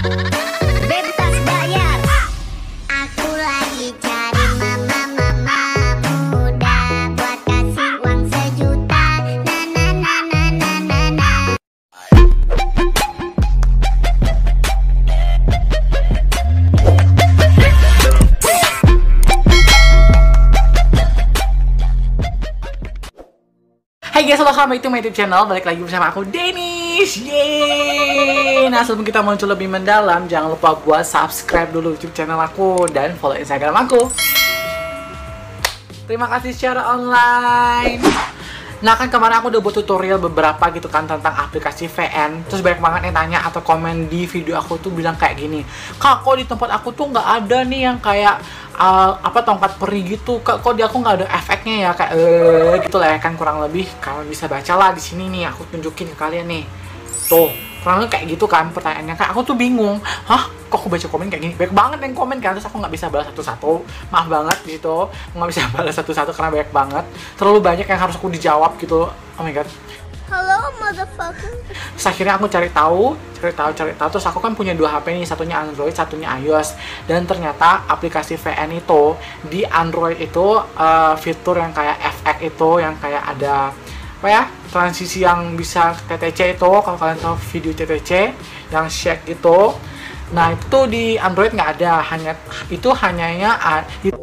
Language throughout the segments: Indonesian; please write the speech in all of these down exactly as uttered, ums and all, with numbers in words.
bebas bayar. Aku lagi cari mama-mama muda buat kasih uang sejuta. Na na na na na na na. Hai guys, welcome back to my YouTube channel. Balik lagi bersama aku, Denis. Yeay. Nah, sebelum kita muncul lebih mendalam, jangan lupa buat subscribe dulu YouTube channel aku dan follow Instagram aku. Terima kasih secara online. Nah, kan kemarin aku udah buat tutorial beberapa gitu kan tentang aplikasi V N. Terus banyak banget yang tanya atau komen di video aku tuh bilang kayak gini, "Kak, kok di tempat aku tuh nggak ada nih yang kayak uh, apa tongkat peri gitu, Kak, kok di aku nggak ada efeknya ya kayak eh gitu lah ya kan." Kurang lebih kalian bisa bacalah di sini nih, aku tunjukin ke kalian nih. Tuh, kurang lebih kayak gitu kan pertanyaannya. Kak, aku tuh bingung. Hah? Kok aku baca komen kayak gini? Banyak banget yang komen kan, terus aku nggak bisa balas satu-satu. Maaf banget gitu, nggak bisa balas satu-satu karena banyak banget. Terlalu banyak yang harus aku dijawab gitu. Oh my god. Halo motherfucker. Terus akhirnya aku cari tahu, cari tahu, cari tahu. Terus aku kan punya dua H P nih, satunya Android, satunya iOS. Dan ternyata aplikasi V N itu di Android itu uh, fitur yang kayak F X itu, yang kayak ada apa ya, transisi yang bisa T T C itu, kalau kalian tahu video T T C yang shake gitu. Nah itu tuh di Android nggak ada, hanya itu hanyanya itu,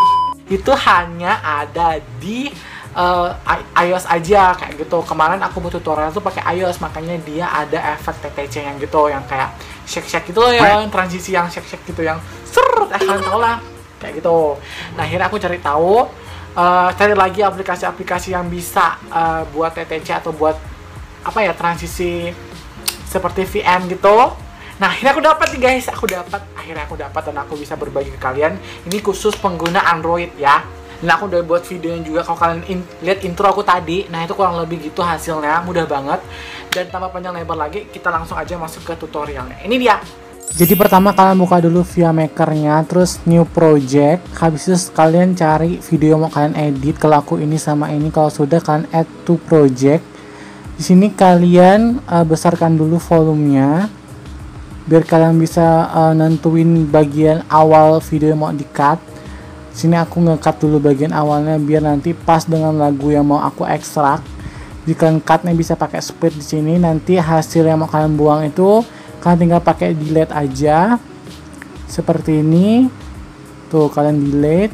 itu hanya ada di uh, iOS aja kayak gitu. Kemarin aku buat tutorial tuh pakai iOS, makanya dia ada efek T T C yang gitu, yang kayak shake-shake gitu loh ya, yang transisi yang shake-shake gitu, yang seret, eh kalian tau lah kayak gitu. Nah akhirnya aku cari tahu, uh, cari lagi aplikasi-aplikasi yang bisa uh, buat T T C atau buat apa ya, transisi seperti V N gitu. Nah akhirnya aku dapat nih guys, aku dapat, akhirnya aku dapat dan aku bisa berbagi ke kalian. Ini khusus pengguna Android ya. Dan aku udah buat videonya juga, kalau kalian in, lihat intro aku tadi, nah itu kurang lebih gitu hasilnya, mudah banget. Dan tanpa panjang lebar lagi, kita langsung aja masuk ke tutorialnya. Ini dia. Jadi pertama kalian buka dulu Via Maker-nya, terus New Project. Habis itu kalian cari video yang mau kalian edit. Kalau aku ini sama ini, kalau sudah kalian add to project. Di sini kalian uh, besarkan dulu volumenya, biar kalian bisa uh, nentuin bagian awal video yang mau di-cut. Sini aku nge-cut dulu bagian awalnya biar nanti pas dengan lagu yang mau aku ekstrak. Jika kalian cutnya bisa pakai split di sini, nanti hasil yang mau kalian buang itu kalian tinggal pakai delete aja. Seperti ini. Tuh, kalian delete.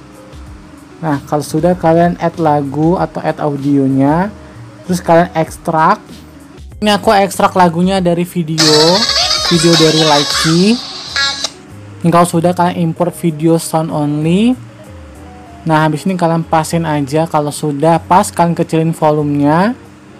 Nah, kalau sudah kalian add lagu atau add audionya, terus kalian ekstrak. Ini aku ekstrak lagunya dari video. Video dari Likee. Ini kalau sudah kalian import video sound only. Nah habis ini kalian pasin aja. Kalau sudah pas kalian kecilin volumenya.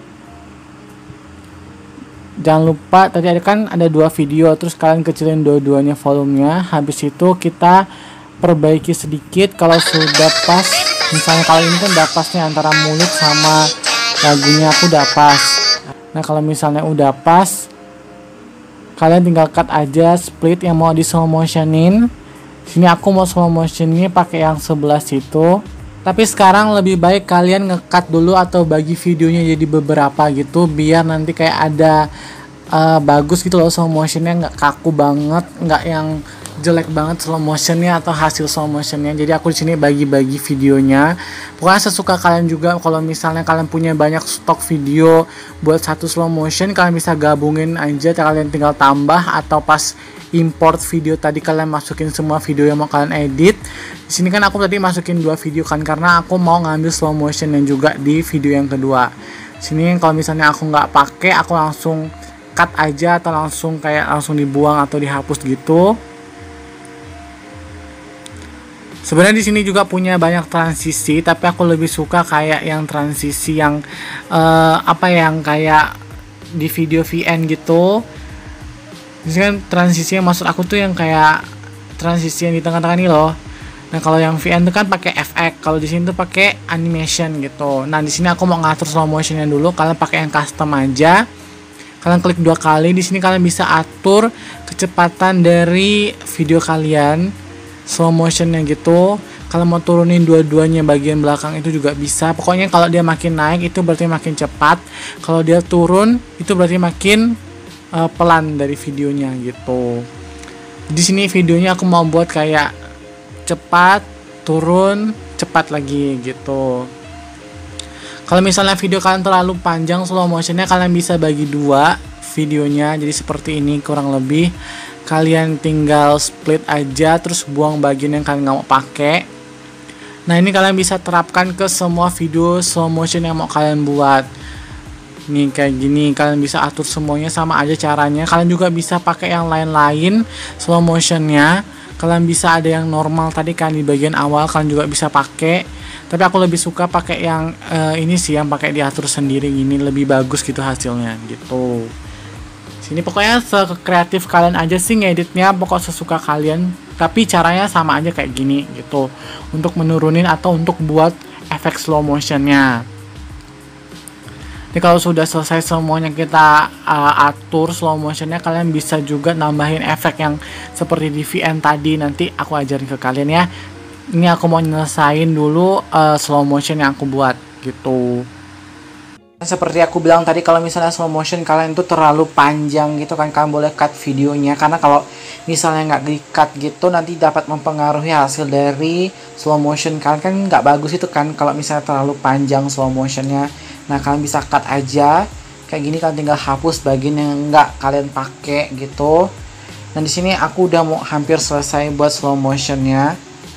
Jangan lupa tadi ada kan ada dua video, terus kalian kecilin dua-duanya volumenya. Habis itu kita perbaiki sedikit. Kalau sudah pas, misalnya kalau ini kan udah pas nih antara mulut sama lagunya aku udah pas. Nah kalau misalnya udah pas, kalian tinggal cut aja split yang mau di slow motionin. Sini aku mau slow motionnya pakai yang sebelah situ. Tapi sekarang lebih baik kalian nge-cut dulu atau bagi videonya jadi beberapa gitu, biar nanti kayak ada uh, bagus gitu loh slow motionnya, nggak kaku banget, nggak yang jelek banget slow motionnya atau hasil slow motionnya. Jadi aku di sini bagi-bagi videonya. Pokoknya sesuka kalian juga. Kalau misalnya kalian punya banyak stok video buat satu slow motion, kalian bisa gabungin aja. Kalian tinggal tambah atau pas import video tadi kalian masukin semua video yang mau kalian edit. Di sini kan aku tadi masukin dua video kan, karena aku mau ngambil slow motion yang juga di video yang kedua. Sini kalau misalnya aku nggak pakai, aku langsung cut aja atau langsung kayak langsung dibuang atau dihapus gitu. Sebenarnya di sini juga punya banyak transisi, tapi aku lebih suka kayak yang transisi yang uh, apa yang kayak di video V N gitu. Di sini kan transisinya maksud aku tuh yang kayak transisi yang di tengah-tengah ini loh. Nah kalau yang V N itu kan pakai F X, kalau di sini tuh pakai animation gitu. Nah di sini aku mau ngatur slow motionnya dulu. Kalian pakai yang custom aja. Kalian klik dua kali. Di sini kalian bisa atur kecepatan dari video kalian. Slow motionnya gitu. Kalau mau turunin dua-duanya bagian belakang itu juga bisa. Pokoknya kalau dia makin naik itu berarti makin cepat. Kalau dia turun itu berarti makin uh, pelan dari videonya gitu. Di sini videonya aku mau buat kayak cepat, turun, cepat lagi gitu. Kalau misalnya video kalian terlalu panjang slow motionnya, kalian bisa bagi dua videonya, jadi seperti ini kurang lebih. Kalian tinggal split aja, terus buang bagian yang kalian nggak mau pakai. Nah ini kalian bisa terapkan ke semua video slow motion yang mau kalian buat. Nih kayak gini, kalian bisa atur semuanya sama aja caranya. Kalian juga bisa pakai yang lain-lain slow motionnya. Kalian bisa ada yang normal tadi kan di bagian awal, kalian juga bisa pakai. Tapi aku lebih suka pakai yang uh, ini sih, yang pakai diatur sendiri gini, lebih bagus gitu hasilnya gitu. Sini pokoknya sekreatif kalian aja sih ngeditnya, pokok sesuka kalian. Tapi caranya sama aja kayak gini gitu, untuk menurunin atau untuk buat efek slow motionnya. Jadi kalau sudah selesai semuanya kita uh, atur slow motionnya, kalian bisa juga nambahin efek yang seperti di V N tadi, nanti aku ajarin ke kalian ya. Ini aku mau nyelesain dulu uh, slow motion yang aku buat gitu. Seperti aku bilang tadi, kalau misalnya slow motion kalian tuh terlalu panjang gitu kan, kalian boleh cut videonya, karena kalau misalnya nggak di cut gitu nanti dapat mempengaruhi hasil dari slow motion kalian, kan nggak bagus itu kan kalau misalnya terlalu panjang slow motionnya. Nah kalian bisa cut aja kayak gini, kalian tinggal hapus bagian yang nggak kalian pakai gitu. Dan di sini aku udah mau hampir selesai buat slow motionnya.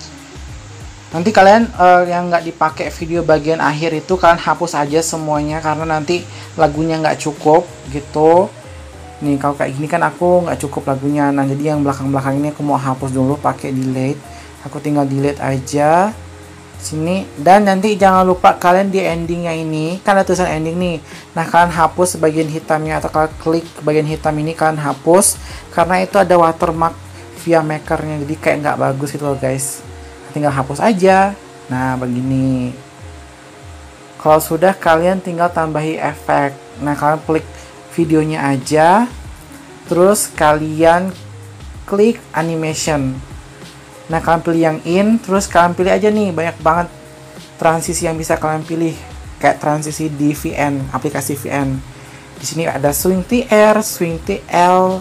Nanti kalian uh, yang nggak dipakai video bagian akhir itu kalian hapus aja semuanya, karena nanti lagunya nggak cukup gitu. Nih kalau kayak gini kan aku nggak cukup lagunya, nah jadi yang belakang-belakang ini aku mau hapus dulu pakai delete. Aku tinggal delete aja sini, dan nanti jangan lupa kalian di endingnya ini kan ada tulisan ending nih. Nah kalian hapus bagian hitamnya, atau kalian klik bagian hitam ini kalian hapus, karena itu ada watermark via makernya, jadi kayak nggak bagus gitu loh guys. Tinggal hapus aja. Nah begini. Kalau sudah, kalian tinggal tambahi efek. Nah kalian klik videonya aja, terus kalian klik animation. Nah kalian pilih yang in, terus kalian pilih aja nih, banyak banget transisi yang bisa kalian pilih, kayak transisi di V N, aplikasi V N. Di sini ada swing T R, swing T L,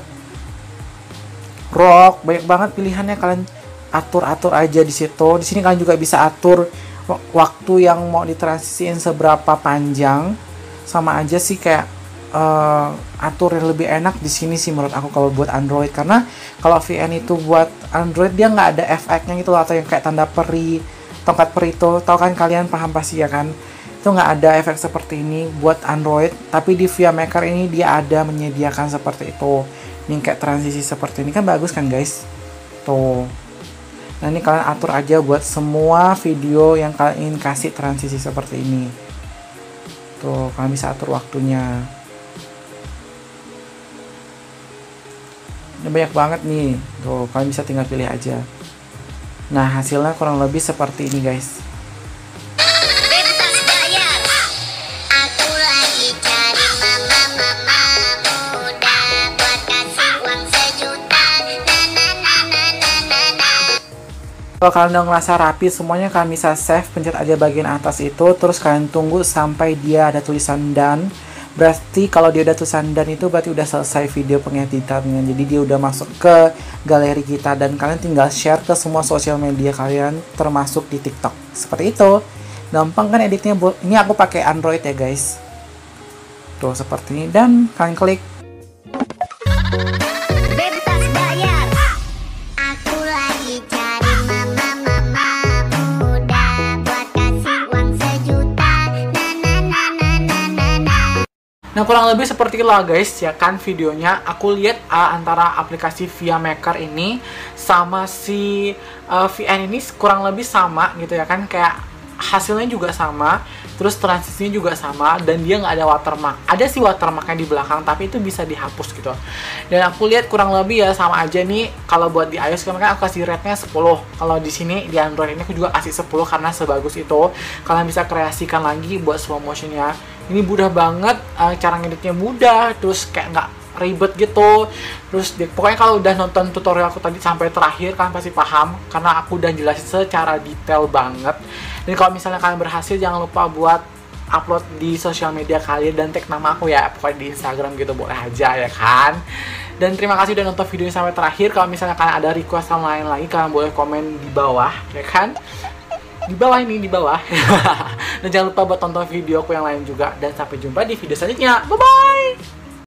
rock, banyak banget pilihannya, kalian atur-atur aja di situ. Di sini kalian juga bisa atur waktu yang mau ditransisiin seberapa panjang, sama aja sih kayak uh, atur yang lebih enak di sini sih menurut aku kalau buat Android, karena kalau V N itu buat Android dia nggak ada efeknya gitu loh, atau yang kayak tanda peri, tongkat peri itu, tau kan kalian, paham pasti ya kan, itu nggak ada efek seperti ini buat Android. Tapi di V I A Maker ini dia ada menyediakan seperti itu, yang kayak transisi seperti ini kan bagus kan guys tuh. Nah ini kalian atur aja buat semua video yang kalian ingin kasih transisi seperti ini. Tuh kalian bisa atur waktunya. Ini banyak banget nih. Tuh kalian bisa tinggal pilih aja. Nah hasilnya kurang lebih seperti ini guys. Aku lagi cari mama mama muda buat kasih uang sejuta. Na na na na na na na. Kalau kalian udah ngerasa rapi semuanya, kalian bisa save, pencet aja bagian atas itu, terus kalian tunggu sampai dia ada tulisan done. Berarti kalau dia udah tulisan done itu berarti udah selesai video pengeditannya, jadi dia udah masuk ke galeri kita, dan kalian tinggal share ke semua sosial media kalian termasuk di TikTok. Seperti itu, gampang kan editnya. Ini aku pakai Android ya guys, tuh seperti ini, dan kalian klik. Bebas bayar. Aku lagi cari mama mama muda buat kasih uang sejuta. Na na na na na na na. Nah kurang lebih seperti itulah guys ya kan videonya. Aku lihat uh, antara aplikasi V I A Maker ini sama si uh, V N ini kurang lebih sama gitu ya kan, kayak hasilnya juga sama, terus transisinya juga sama, dan dia nggak ada watermark. Ada sih watermarknya di belakang, tapi itu bisa dihapus gitu. Dan aku lihat kurang lebih ya sama aja nih. Kalau buat di iOS kan aku kasih rate-nya sepuluh. Kalau di sini di Android ini aku juga kasih sepuluh karena sebagus itu. Kalian bisa kreasikan lagi buat slow motionnya. Ini mudah banget, uh, cara ngeditnya mudah, terus kayak nggak ribet gitu. Terus di, pokoknya kalau udah nonton tutorial aku tadi sampai terakhir kalian pasti paham, karena aku udah jelasin secara detail banget. Dan kalau misalnya kalian berhasil, jangan lupa buat upload di sosial media kalian dan tag nama aku ya, pokoknya di Instagram gitu boleh aja ya kan. Dan terima kasih udah nonton videonya sampai terakhir. Kalau misalnya kalian ada request lain lagi, kalian boleh komen di bawah ya kan, di bawah ini, di bawah. Dan jangan lupa buat tonton video aku yang lain juga, dan sampai jumpa di video selanjutnya. Bye bye.